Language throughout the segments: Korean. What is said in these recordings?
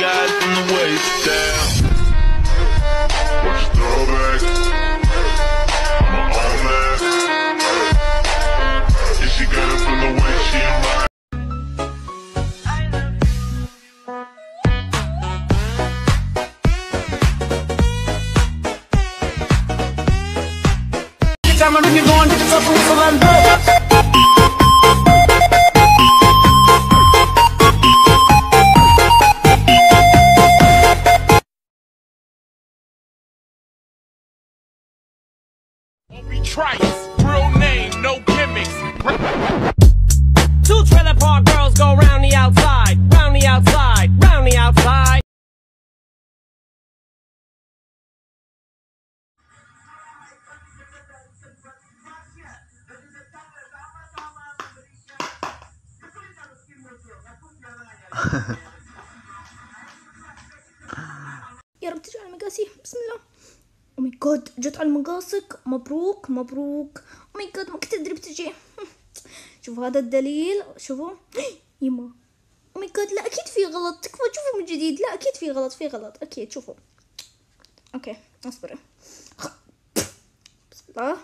got from the waist down. Watch throwback. I'm on that. Yeah, she got it from the way she ride. Time when you're going to the top of the Trice, real name, no gimmicks. Two trailer park girls go round the outside, round the outside, round the outside. يا رب تجي على المقاسي. بسم الله. او ماي جاد، جت على المقاسك. مبروك مبروك. او ماي جاد، ما كنت ادري بتجي. شوفوا هذا الدليل، شوفوا. يما، او ماي جاد، لا اكيد في غلط. تكفى شوفوا من جديد. لا اكيد في غلط، في غلط اكيد. شوفوا. اوكي اصبري. بسم الله.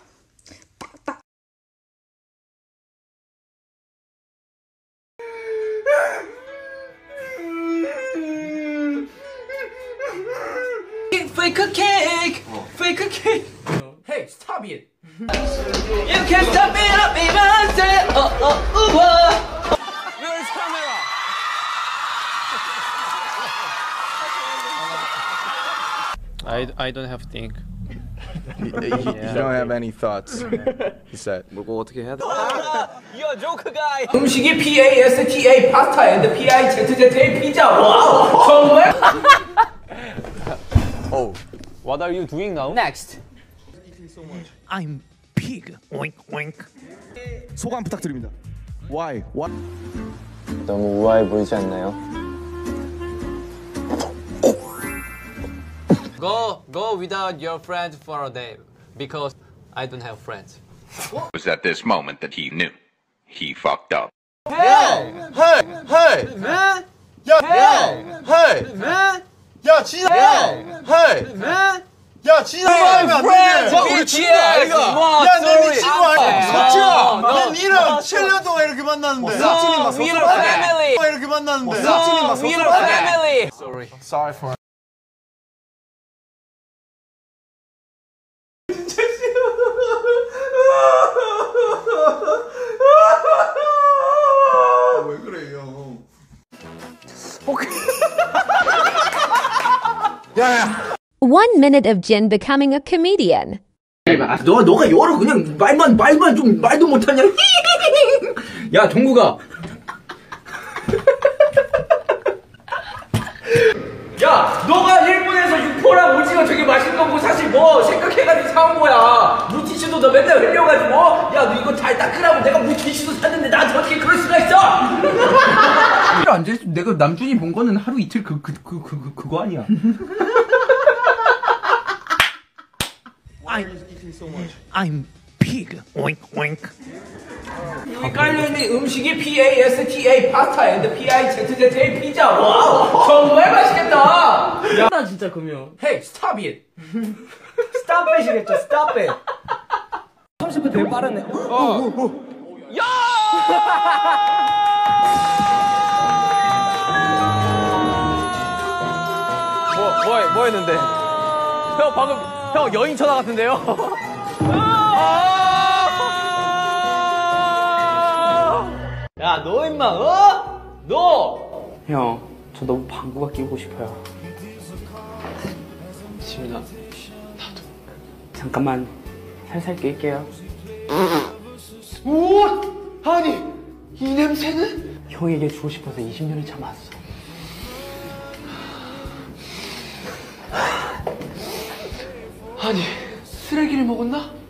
Fake a cake, fake a cake. Hey, stop it! You can't stop me up, even say oh oh oh. Where is camera? I don't have think. You don't have any thoughts. He said. 뭐 어떻게 해야 돼? You're a joker guy. 음식이 PASTA 파스타 and PIZZA 피자. 와우, 정말? Oh, what are you doing now? Next. I'm pig. Oink oink. 소감 부탁드립니다. Why? What? 너무 우아해 보이지 않나요? Go without your friends for a day because I don't have friends. It was at this moment that he knew. He fucked up. Hey! Hey! Man, Yeah! Hey! man, 야, 진짜! Hey! man. 야, 진짜 하면 안 되지! 와, 우리 친구 아이가? 야, 내 친구 아니야! 석진아! no. 난 니랑 7년 동안 이렇게 만났는데! No, we are family. 이렇게 만났는데! No, we are family. Sorry. Sorry for 왜 그래요? 야야! 1 minute of Jin becoming a comedian. 너가 열어 그냥 말만 좀 말도 못하냐? 야 동구가. 야 너가 일본에서 육포랑 오징어 되게 맛있는 거 사실 뭐 생각해가지고 사온 거야. 물티슈도 너 맨날 흘려가지고 야 너 이거 잘 닦으라고 내가 물티슈도 샀는데 나한테 어떻게 그럴 수가 있어? 안 돼. 내가 남준이 본 거는 하루 이틀 그거 아니야. I'm pig. Oink oink. 여기 깔려있는 음식이 PASTA 파스타 and PIZZA 피자. 와우, 정말 맛있겠다. 야, 나 진짜 그러면. Hey, stop it. Stop it이겠죠. Stop it. 30분 되게 빠르네. 야! 뭐 했는데? 형 방금 형 여인 천하 같은데요? 야, 너 임마, 어? 너! 형, 저 너무 방구가 끼고 싶어요. 지민아, 잠깐만 살살 낄게요. 오! 아니, 이 냄새는? 형에게 주고 싶어서 20년을 참았어. 아니, 쓰레기를 먹었나?